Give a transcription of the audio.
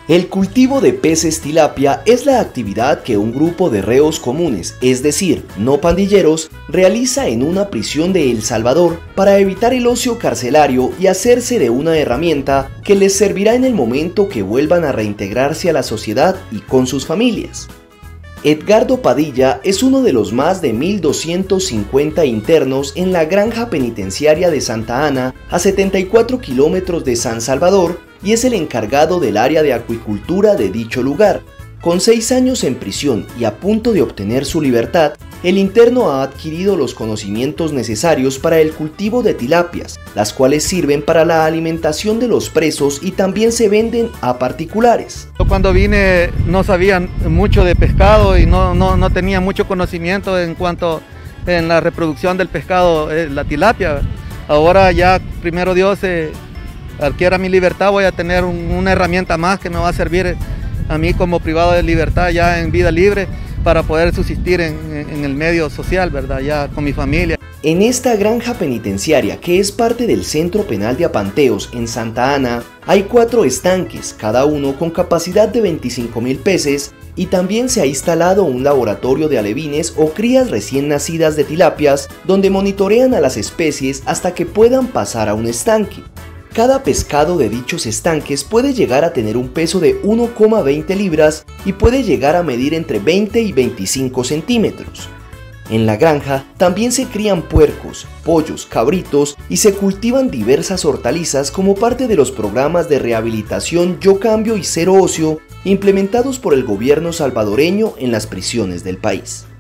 El cultivo de peces tilapia es la actividad que un grupo de reos comunes, es decir, no pandilleros, realiza en una prisión de El Salvador para evitar el ocio carcelario y hacerse de una herramienta que les servirá en el momento que vuelvan a reintegrarse a la sociedad y con sus familias. Edgardo Padilla es uno de los más de 1.250 internos en la granja penitenciaria de Santa Ana, a 74 kilómetros de San Salvador, y es el encargado del área de acuicultura de dicho lugar. Con 6 años en prisión y a punto de obtener su libertad, el interno ha adquirido los conocimientos necesarios para el cultivo de tilapias, las cuales sirven para la alimentación de los presos y también se venden a particulares. Cuando vine no sabía mucho de pescado y no tenía mucho conocimiento en cuanto en la reproducción del pescado, la tilapia. Ahora ya, primero Dios, adquiera mi libertad, voy a tener una herramienta más que me va a servir a mí como privado de libertad ya en vida libre para poder subsistir en el medio social, ¿verdad? Ya con mi familia. En esta granja penitenciaria, que es parte del Centro Penal de Apanteos en Santa Ana, hay 4 estanques, cada uno con capacidad de 25.000 peces, y también se ha instalado un laboratorio de alevines o crías recién nacidas de tilapias, donde monitorean a las especies hasta que puedan pasar a un estanque. Cada pescado de dichos estanques puede llegar a tener un peso de 1,20 libras y puede llegar a medir entre 20 y 25 centímetros. En la granja también se crían puercos, pollos, cabritos y se cultivan diversas hortalizas como parte de los programas de rehabilitación Yo Cambio y Cero Ocio implementados por el gobierno salvadoreño en las prisiones del país.